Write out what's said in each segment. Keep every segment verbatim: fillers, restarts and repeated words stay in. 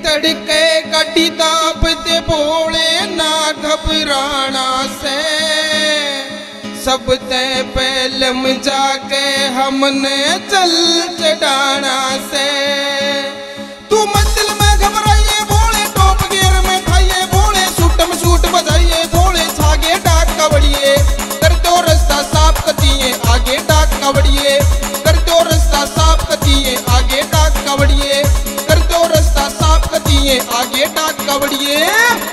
तड़के गाड़ी दाबते भोले ना घबराना से, सब ते पहलम जाके हमने चल चढ़ाना से। तू मंजिल में घबराइए भोले, टॉप गियर में खाइए भोले, सूट में सूट बजाइए भोले, छागे डाक कवड़िए कर दो रास्ता साफ कतिए, आगे डाक कवड़िए कर दो रास्ता साफ कतिए, आगे डाक कवड़िए कर दो रास्ता साफ कतिए, आगे डाक कवड़िए।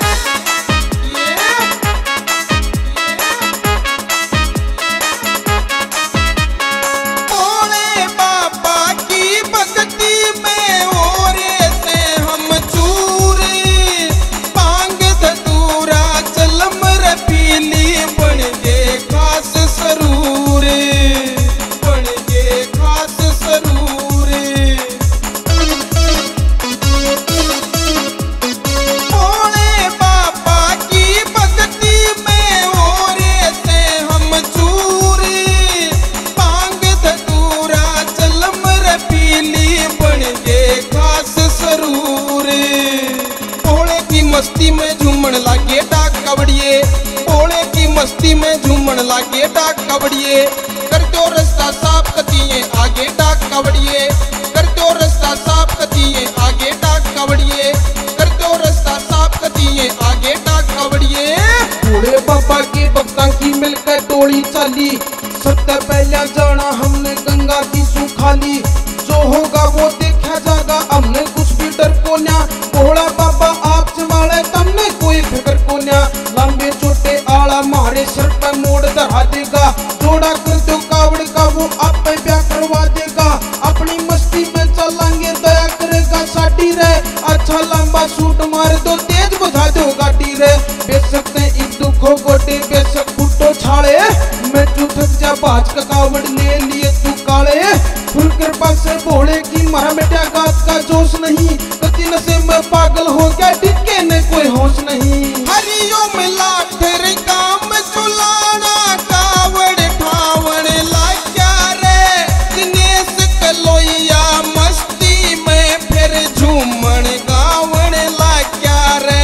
मस्ती में झूमन लागे डाक कवड़िए, भोले की मस्ती में झूमन लागे डाक कवड़िए कर दो रास्ता साफ कतिए, आगे डाक कवड़िए कर दो रास्ता साफ कतिए, आगे डाक कवड़िए कर दो रास्ता साफ कतिए, आगे डाक कवड़िए। भोले बाबा के भक्तां की मिलकर टोली चाली, सबसे पहले जाना हमने गंगा की सुखाली, जो होगा वो देखा जाएगा हमने कुछ भी डर को न्या। भोला बाबा आप संभाले तमने कोई फिक्र को न्या, लंबे छोटे आला मारे सर पर मोड़ धरा देगा, जोड़ा कर दो कावड़ का वो आप पे ब्याह करवा देगा, अपनी मस्ती में चलेंगे दया करेगा साडी रे, अच्छा लंबा सूट मार दो तेज बुझा दो गाड़ी रे, बेच सकते एक दुखो गोटे बेशक फुटो छाड़े, मैं तू थक जा बाज का कावड़ ले लिए तू काले, फुल कृपा से भोले की मारा बेटा गात का जोश नहीं, कति नशे में पागल हो गया टिके ने कोई होश नहीं। हरिओम लाठर काम चुलाना कावड़ ठावण लाग्या रे, दिनेश कलोइया मस्ती में फिर झूमण गावण लाग्या रे,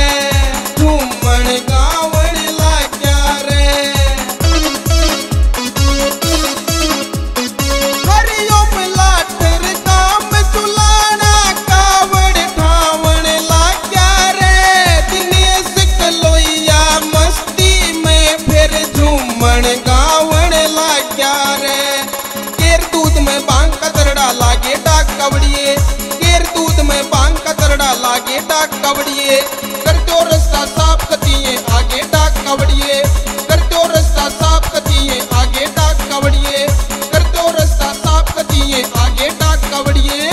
झूमण गावण लाग्या रे। हरिओम लाठर काम चुलाना कावड़ ठावण लाग्या रे, दिनेश कलोइया मस्ती में फिर झूमण गावण लाग्या रे। केर दूध में बांग का तरड़ा लागे डाक कवड़िए, केर दूध में बांग का तरड़ा लागे डाक कवड़िए कर दो रास्ता साफ कतिए, आगे डाक कवड़िए कर दो रास्ता साफ कतिए, आगे डाक कवड़िए कर दो रास्ता साफ कतिए, आगे डाक कवड़िए।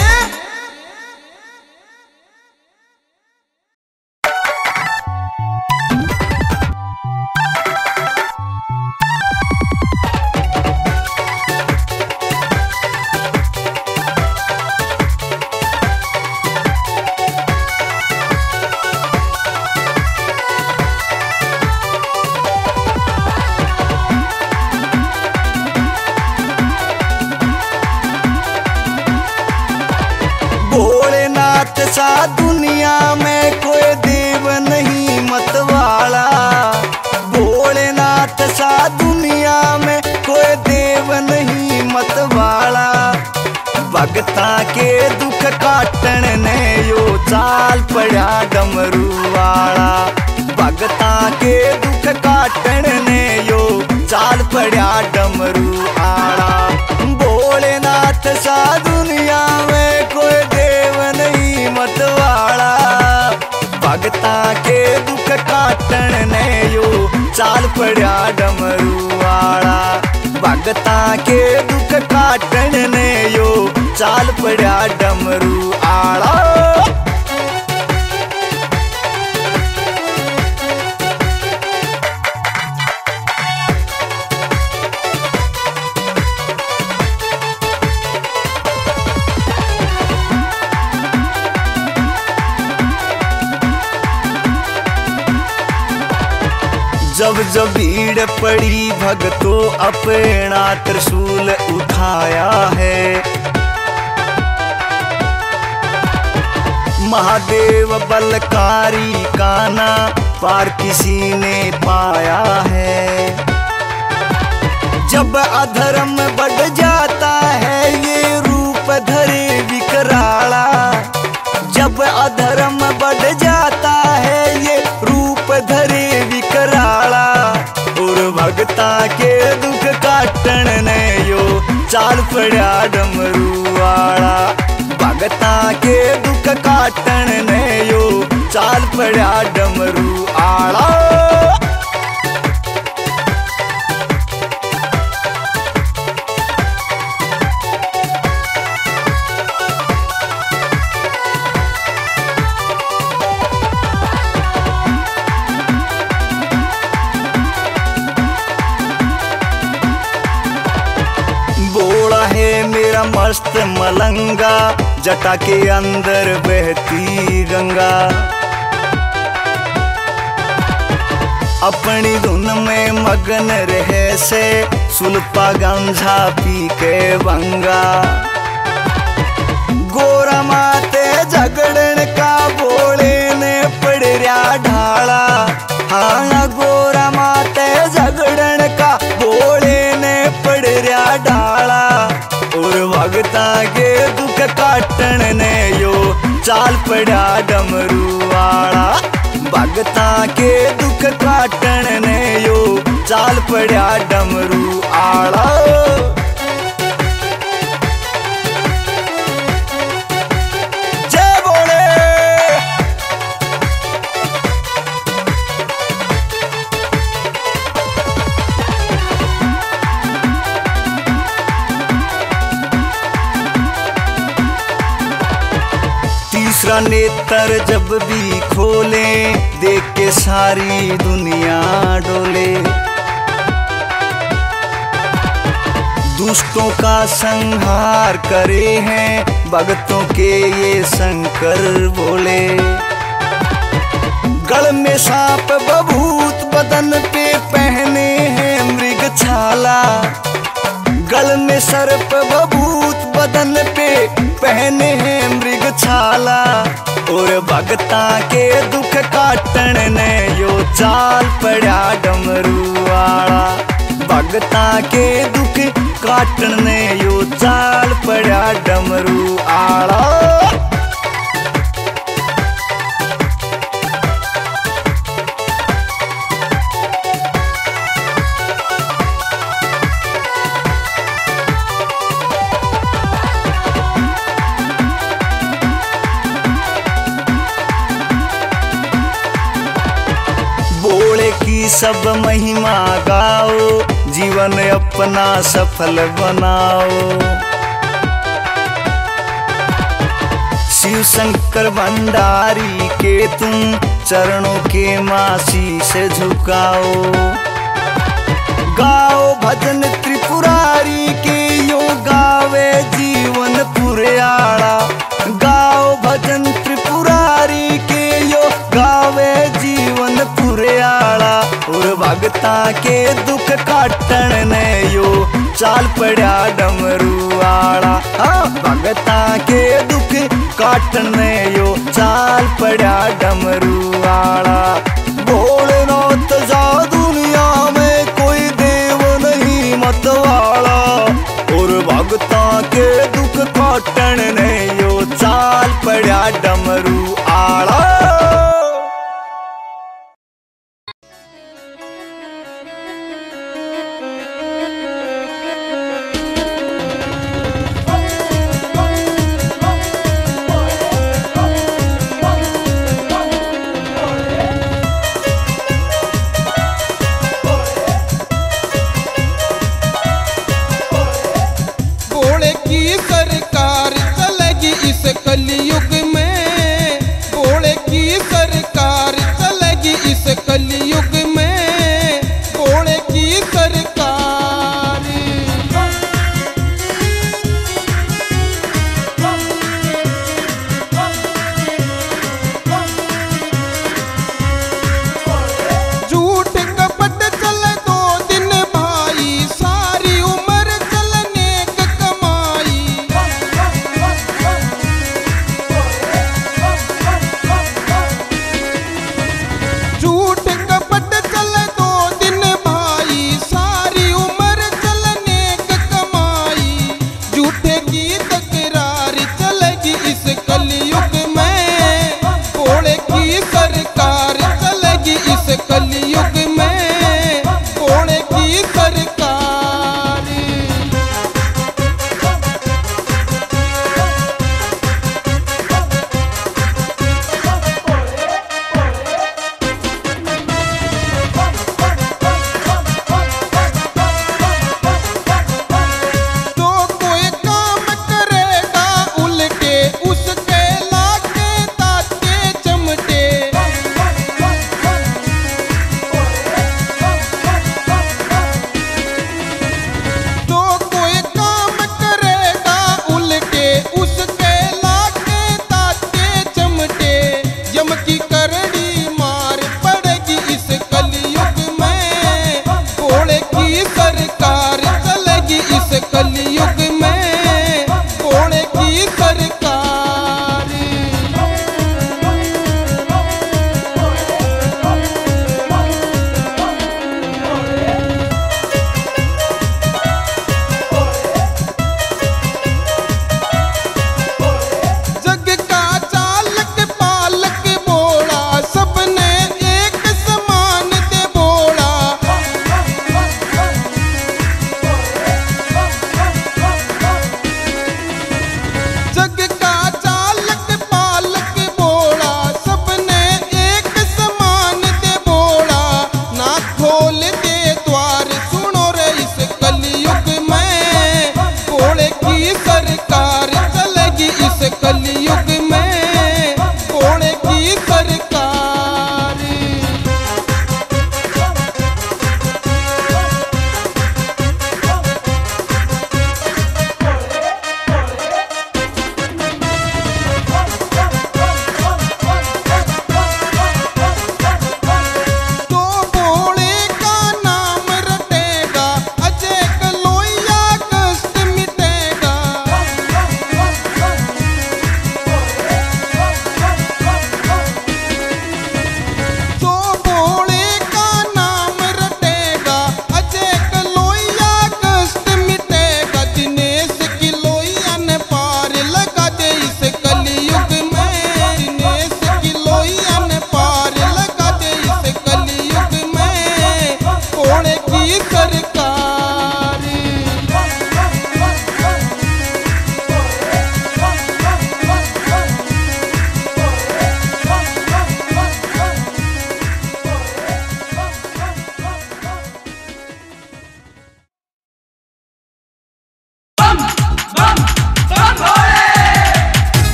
भोलेनाथ सा दुनिया में कोई देव नहीं मत वाला, भोलेनाथ सा दुनिया में कोई देव नहीं मत वाला, भगता के दुख काटन ने यो चाल पड़ा डमरू वाला, भगता के दुख काटन ने यो चाल पड़ा डमरू आला। भोलेनाथ सा दुनिया में कोई देव नहीं मत वाला, भगता के दुख काटन ने यो चाल पड़ा डमरू वाला, भगता के दुख काटन ने यो चाल पड़ा डमरू आला। जब जब भीड़ पड़ी भक्तों अपना त्रिशूल उठाया है, महादेव बलकारी का ना पार किसी ने पाया है। जब अधर्म बढ़ जाता है ये रूप धरे विकराला, जब अधर्म बढ़ जाता है ये रूप धरे विकराला, और भगता के दुख काटण ने यो चाल पड़ा डमरू वाला, भगता के दुख काटण ने यो चाल पड़ा डमरू आला। मेरा मस्त मलंगा जटा के अंदर बहती गंगा, अपनी धुन में मगन रहे से सुल्पा गंजा पी के बंगा। गोरा माते झगड़न का बोले ने पड़ रहा ढाला, हाँ गोरा माते झगड़न का बोले ने पड़ रहा ढाला, और भगता के दुख काटण ने यो चाल पड़ा डमरू वाला, भगता के दुख काटण ने यो चाल पड़ा डमरू आला। जय बोले। तीसरा नेत्र जब भी खोले देख के सारी दुनिया डोले, दुष्टों का संहार करे हैं भक्तों के ये शंकर बोले। गल में सांप बभूत बदन पे पहने हैं मृग छाला, गल में सर्प बभूत बदन पे पहने हैं मृग छाला, और भगता के दुख काटण ने यो चाल पड़ा डमरू वाला, भगता के दुख काटण ने यो चाल पड़ा डमरू आला। सब महिमा गाओ जीवन अपना सफल बनाओ, शिव शंकर भंडारी के तुम चरणों के मासी से झुकाओ। गाओ भजन त्रिपुरारी के यो गावे जीवन पुरियाड़ा, गाओ भजन त्रिपुरारी के यो गावे जीवन पुरियाड़ा, और भगता के दुख काटण ने यो चाल पड़ा डमरू वाला, हाँ भगता के दुख काटण ने यो चाल पड़ा डमरू वाला। भोलेनाथ जा दुनिया में कोई देव नहीं मत वाला, और भगता के दुख काटण ने यो चाल पड़ा डमरू आला। कलयुग में भोले की सरकार चलेगी इस कलयुग में, भोले की सरकार। झूठ कपट चले दो दिन भाई, सारी उम्र चलने का कमाई। की सरकार चलेगी इस कलयुग में, भोले की सरकार। जग का चालक पालक भोला, सबने एक समान दे भोला।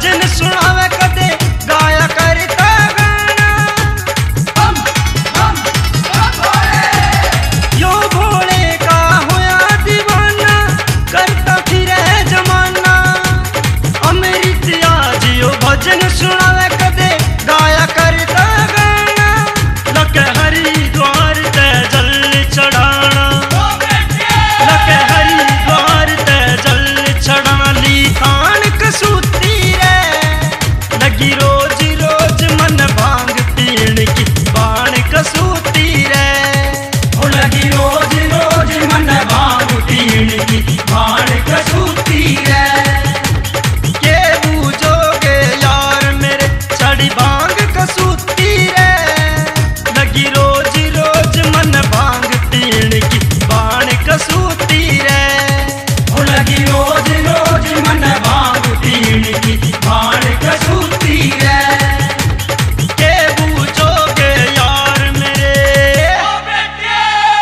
भजन सुनावे कदे गाया करता गाना। बम बम बम भोले यो भोले का होया दीवाना करता फिरे जमाना। अमृत आज यो भजन सुनावे कदे गाया करता गाना। लके हरिद्वार ते जल चढ़ाना, लके हरिद्वार ते जल चढ़ाना। ली थान कसूती रे लगी रोज रोज मन भांग पीण की बाण कसूती रे। ओ लगी रोज रोज मन भांग पीण की बाण कसूती रे। के बूझोगे यार मेरे चढ़ी भांग कसूती रे। लगी रोज रोज मन भांग पीण की बाण कसूती रे। ओ लगी रोज रोज मन भांग पीण की बाण कसूती रे। के बूझोगे यार मेरे ओ बेटे।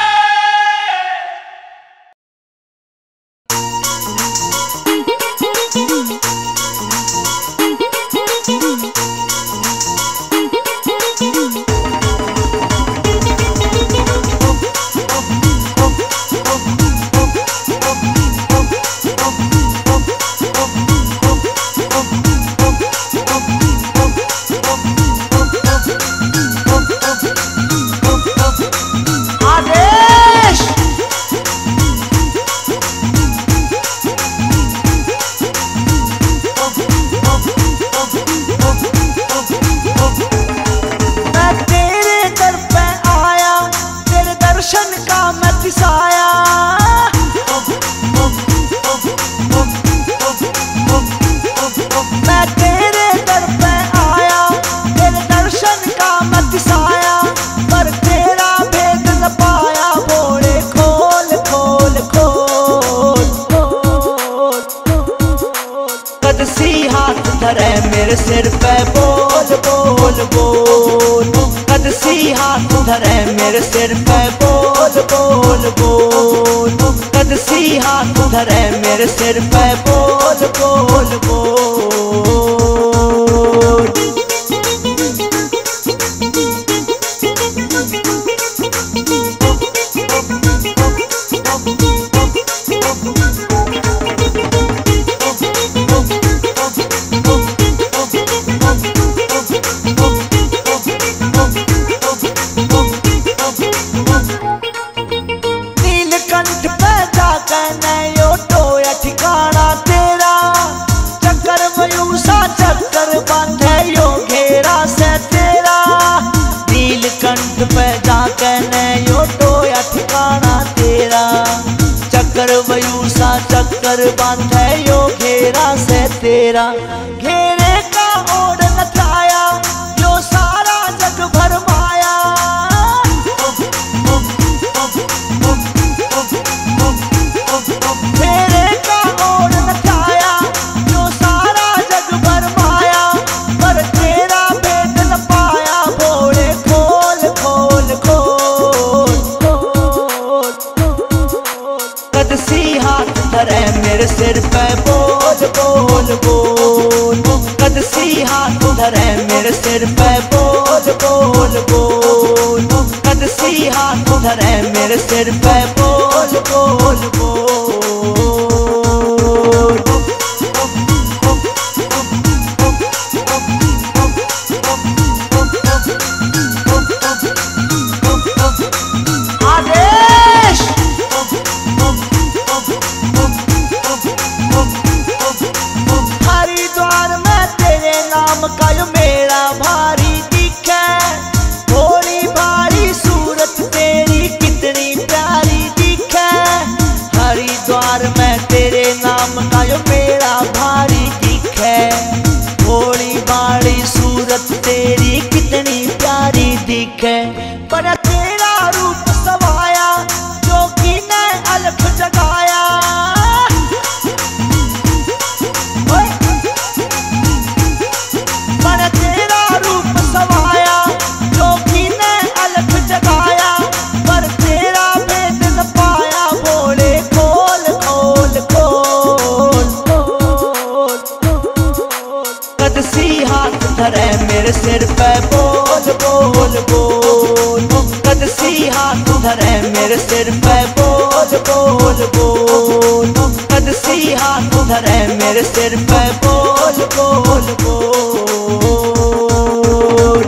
आदेश मैं तेरे दर पे आया, तेरे दर्शन का मैं तिसाया। मैं तेरे दर पे आया, तेरे दर्शन का मैं तिसाया। पर तेरा भेद न पाया भोले, खोल खोल खोल खोल। कदसी हाथ धरे मेरे सिर पे, बोल बोल बोल। कदसी हाथ धरे मेरे सिर पे, बोल बोल बोल। कदसी हाथ धरे मेरे सिर पे, बोल बोल बोल। नीलकंठ पे जाकर नयो टोया ठिकाना तेरा। चक्कर मयूसा चक्कर बांधे यो घेरा से तेरा। नीलकंठ पे जाकर नयो टोया ठिकाना तेरा। चक्कर मयूसा चक्कर बांधे यो घेरा से तेरा। घेरे का ओढ़ न थाया यो सारा जग भर माया। घेरे का ओढ़ न थाया यो सारा जग भर माया। पर तेरा भेद न पाया भोले, खोल खोल खोल खोल। कदसी हाथ धरे मेरे सिर पे, बोल बोल बोल। कदसी हाथ धरे मेरे सिर पे, बोल बोल बोल। कदसी हाथ धरे मेरे सिर पे, बोल बोल बोल। आदेश हरिद्वार में तेरे नाम का यो मेरा भारी दिखे। भोली भारी सूरत तेरी कितनी प्यारी दिखे। हरिद्वार में तेरे नाम का यो मेरा भारी दिखे। भोली भारी सूरत तेरी कितनी प्यारी दिखे। पर तेरा रूप सवाया जो कि ने अलख जगाया। पर तेरा रूप सवाया जो कि ने अलख जगाया। पर तेरा भेद न पाया भोले, खोल खोल खोल खोल। कदसी हाथ धरे मेरे सिर पे बोल बोल बोल, कदसी हाथ धरे मेरे सिर पे बोल बोल बोल, कदसी हाथ धरे मेरे सिर पे बोल बोल बोल।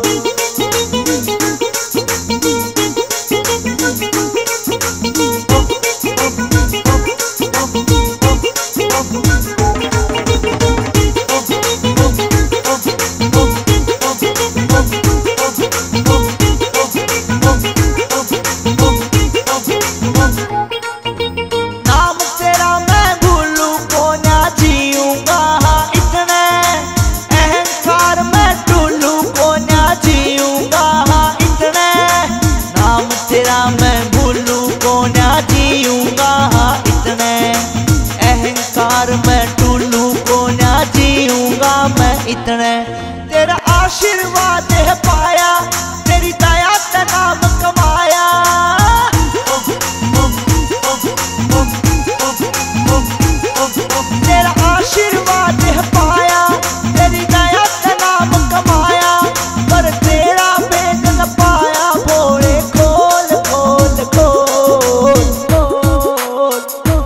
इतने तेरा आशीर्वाद है पाया, तेरी दया का नाम कमाया। तेरा आशीर्वाद है पाया, तेरी दया का नाम कमाया, पर तेरा भेद न पाया। भोले खोल खोल खोल खोल,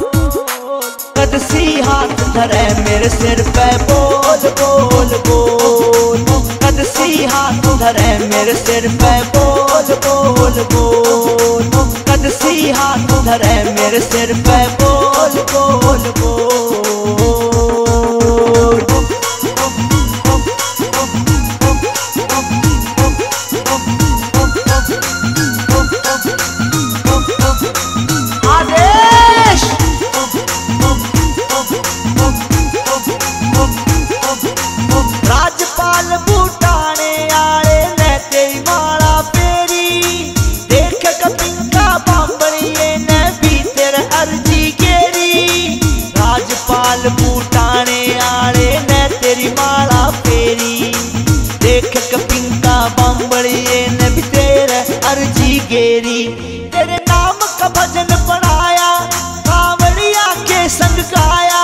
कदसी हाथ धरे मेरे सिर पे बोल बोल बोल, कदसी हाथ धरे मेरे सिर पे बोल बोल बोल, कदसी हाथ धरे मेरे सिर पे बोल बोल बोल। आदेश राजपाल बूटाने आले ने तेरी माला फेरी, देख कपिंका बांबड़िए ने भी तेरे अर्जी गेरी। राजपाल बूटाने आले ने तेरी माला फेरी, देख कपिंका बांबड़िए ने भी तेरे अर्जी गेरी। तेरे नाम का भजन बनाया, कांवड़िया के संग गाया।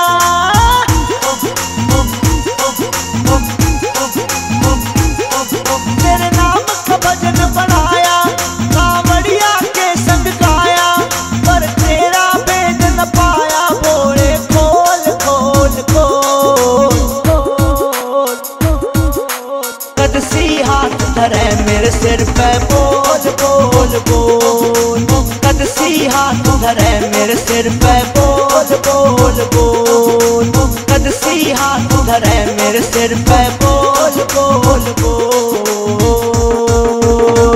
तेरे नाम का भजन बनाया, कांवड़िया के संग गाया, पर तेरा भेद न पाया। भोले खोल खोल खोल खोल, कदसी हाथ धरे मेरे सिर पे बोल बोल बोल, कदसी हाथ धरे मेरे सिर पे बोल बोल बोल, कदसी हाथ धरे मेरे सिर पे बोल बोल बोल।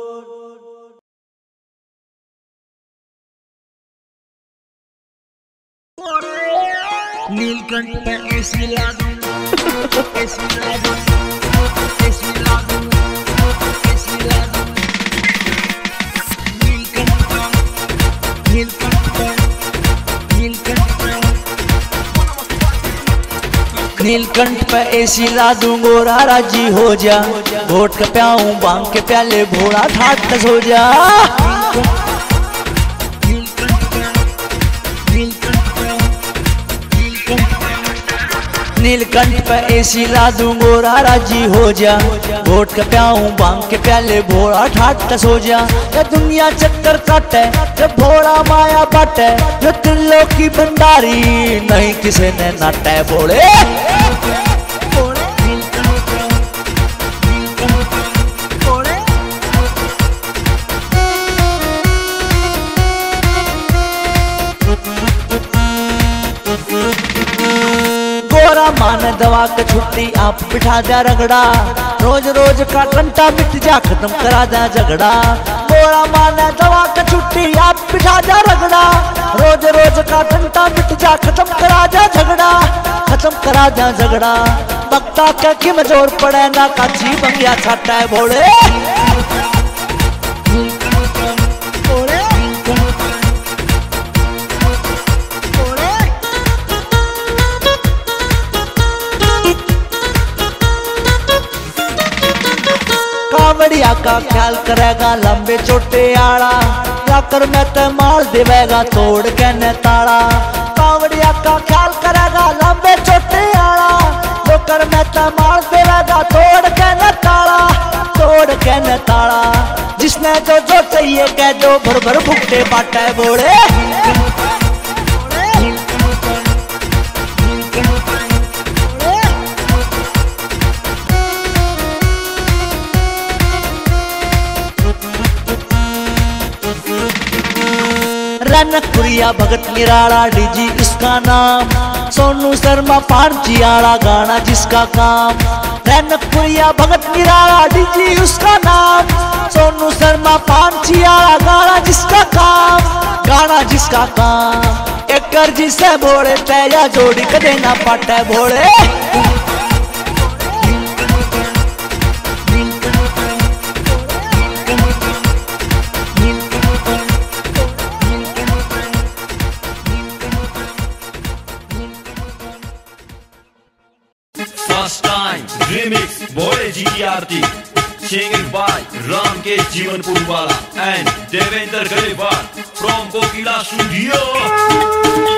नीलकंठ पे ऐसी लागू, ऐसी लागू, ऐसी लागू, ऐसी लागू। नीलकंठ पे, नीलकंठ पे, नीलकंठ पे, नीलकंठ पे ऐसी ला दूं गोरा राजी हो जा, घोट के प्याऊं बांग के प्याले भोला ठाट हो जा। नीलकंठ पे ऐसी ला दूं गोरा राजी हो जा, घोट के प्याऊं बांग के प्याले भोला ठाट हो जा। ये दुनिया चक्कर काटे, ये भोला माया बाटे, जो दिलों की भंडारी नहीं किसी ने नाटे। बोले मान दवा का छुट्टी आप बिठा जा रगड़ा, रोज रोज का कंटा मिट जा खत्म करा जा झगड़ा। गोरा मान दवा का छुट्टी आप बिठा जा रगड़ा, रोज रोज का कंटा मिट जा खत्म करा जा झगड़ा, खत्म करा जा झगड़ा। बक्ता के कि मजोर पड़े ना काची बंगिया छाटा है। भोले कांवड़िया का ख्याल करेगा लंबे छोटे आड़ा, जाकर मैं ते मार देवेगा तोड़ के न ताड़ा। कांवड़िया का ख्याल करेगा लंबे छोटे आड़ा, जोकर मैं ता मार देगा तोड़ के न ताला, तोड़ के न ताला। जिसने जो जो चाहिए कह दो, भर भर भुगते बाटे बोले। रनकपुरिया भगत निराला डीजी इसका नाम, सोनू शर्मा पांची आला गाना जिसका काम। रनकपुरिया भगत निराला डीजी उसका नाम, सोनू शर्मा पांची आला गाना जिसका काम, गाना जिसका काम। एक जी से भोले तैया जोड़ी कदे ना पाटे भोले। First time remix Bhole ji की आरती, singing by राम के जीवन Purwala and Devendra Grewal from Kokila Studio।